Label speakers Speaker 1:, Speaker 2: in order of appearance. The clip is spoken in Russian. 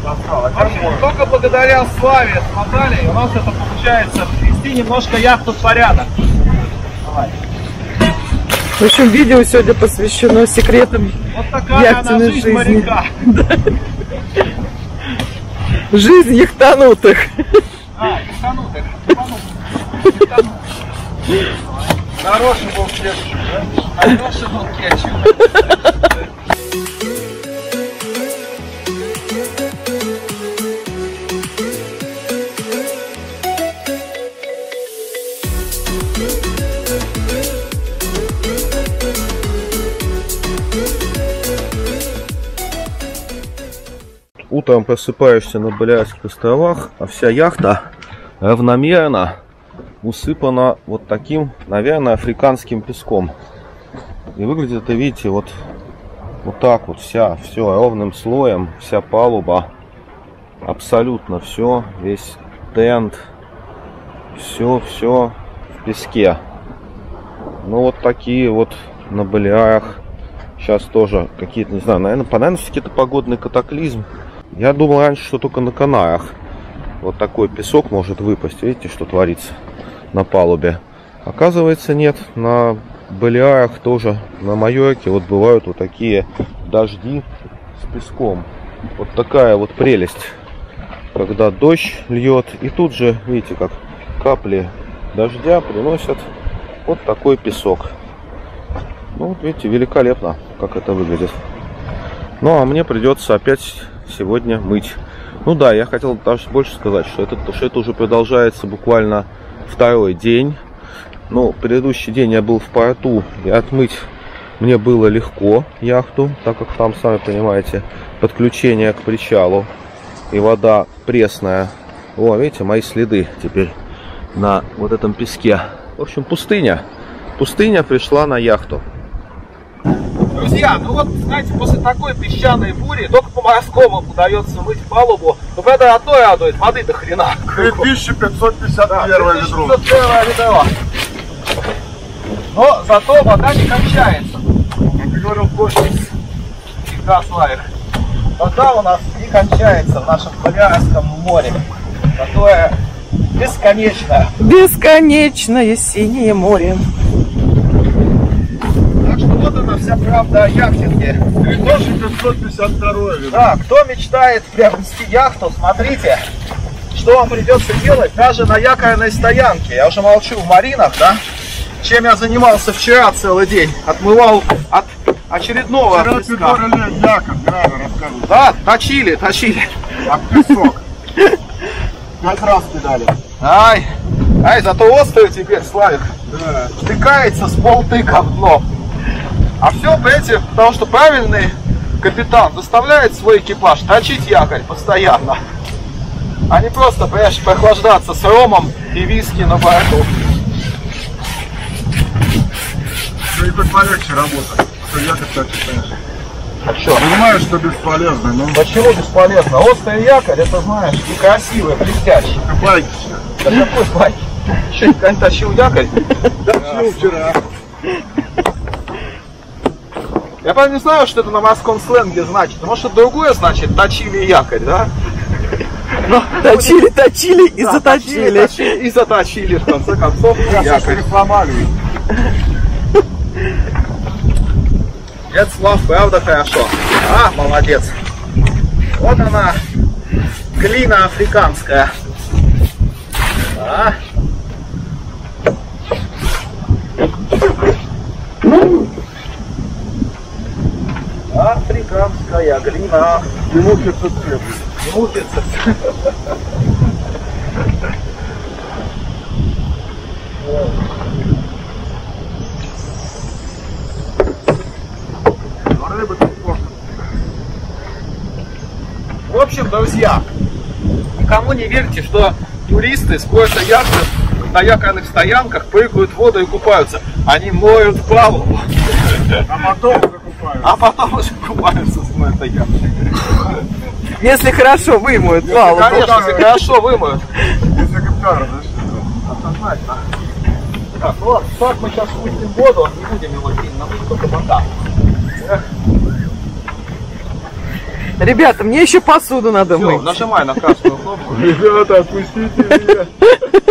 Speaker 1: Только благодаря Славе с Натальей у нас это получается привести немножко яхту в порядок. Давай.
Speaker 2: В общем, видео сегодня посвящено секретам яхтенной жизни. Моряка. Жизнь яхтанутых.
Speaker 1: Яхтанутых. Хороший был кетчуп, да? Хороший был кетчуп.
Speaker 3: Утром просыпаешься на Балиарских островах, а вся яхта равномерно усыпана вот таким, наверное, африканским песком. И выглядит это, видите, вот так вот все ровным слоем, вся палуба, абсолютно все, весь тент, все в песке. Ну вот такие вот на Балиарах сейчас тоже какие-то, не знаю, наверное, какие-то погодный катаклизм. Я думал раньше, что только на Канарах вот такой песок может выпасть. Видите, что творится на палубе? Оказывается, нет. На Балиарах тоже, на Майорке, вот бывают вот такие дожди с песком. Вот такая вот прелесть, когда дождь льет, и тут же, видите, как капли дождя приносят вот такой песок. Ну, вот видите, великолепно, как это выглядит. Ну, а мне придется опять сегодня мыть. Ну да, я хотел даже больше сказать, что это уже продолжается буквально второй день. Ну, предыдущий день я был в порту, и отмыть мне было легко яхту, так как там, сами понимаете, подключение к причалу, и вода пресная. О, видите, мои следы теперь на вот этом песке. В общем, пустыня. Пустыня пришла на яхту.
Speaker 1: Друзья, ну вот, знаете, после такой песчаной бури только по морскому удается мыть палубу. Но правда, одно радует, воды до хрена.
Speaker 4: 3551 ведро.
Speaker 1: 3551 ведро. Но зато вода не кончается.
Speaker 4: Как ты говорил, космос.
Speaker 1: Всегда Славик. Вода у нас не кончается в нашем Балиарском море, которое бесконечное.
Speaker 2: Бесконечное синее море.
Speaker 1: Так что вот она вся правда о яхтинге.
Speaker 4: И тоже 552 ведро.
Speaker 1: Да, кто мечтает приобрести яхту, смотрите, что вам придется делать даже на якорной стоянке. Я уже молчу в маринах, да? Чем я занимался вчера целый день. Отмывал от очередного
Speaker 4: Вчера
Speaker 1: песка.
Speaker 4: придорали якорь, не надо рассказывать.
Speaker 1: Да, точили.
Speaker 4: А песок? 5 раз кидали.
Speaker 1: Ай, зато острый теперь, Славик.
Speaker 4: Да.
Speaker 1: Втыкается с полтыка в дно. А все, понимаете, потому что правильный капитан заставляет свой экипаж точить якорь постоянно. А не просто, понимаешь, прохлаждаться с ромом и виски на борту.
Speaker 4: И хоть полегче работать. Что якорь точить, конечно.
Speaker 1: А что?
Speaker 4: Понимаю, что бесполезно, но...
Speaker 1: Почему бесполезно? Острый якорь, это, знаешь, некрасивый, блестящий.
Speaker 4: Байки.
Speaker 1: Да какой байки? Что, никогда не точил якорь?
Speaker 4: Точил вчера.
Speaker 1: Я, правда, не знаю, что это на морском сленге значит. Может, это другое значит, точили якорь, да?
Speaker 2: Но точили и
Speaker 1: Да,
Speaker 2: заточили.
Speaker 1: точили и заточили, в конце концов, якорь.
Speaker 4: Сломали.
Speaker 1: Дед Слав, правда хорошо. А, молодец. Вот она, глина африканская. А. Африканская глина.
Speaker 4: Не мучится цвет.
Speaker 1: Не мучится.
Speaker 4: Рыбы тут можно.
Speaker 1: В общем, друзья, никому не верьте, что туристы с какой-то яхты на якорных стоянках прыгают в воду и купаются. Они моют палубу.
Speaker 4: А потом уже купаются.
Speaker 1: А потом уже купаются с этой яхтой.
Speaker 2: Если хорошо вымоют палубу.
Speaker 1: Конечно, если хорошо вымоют.
Speaker 4: Если капитан разрешит.
Speaker 1: Однозначно. Так, ну ладно, так мы сейчас спустим воду, не будем его сильно, мы только бока.
Speaker 2: Ребята, мне еще посуду надо
Speaker 1: Все,
Speaker 2: мыть.
Speaker 1: нажимай на красную кнопку.
Speaker 4: Ребята, отпустите меня.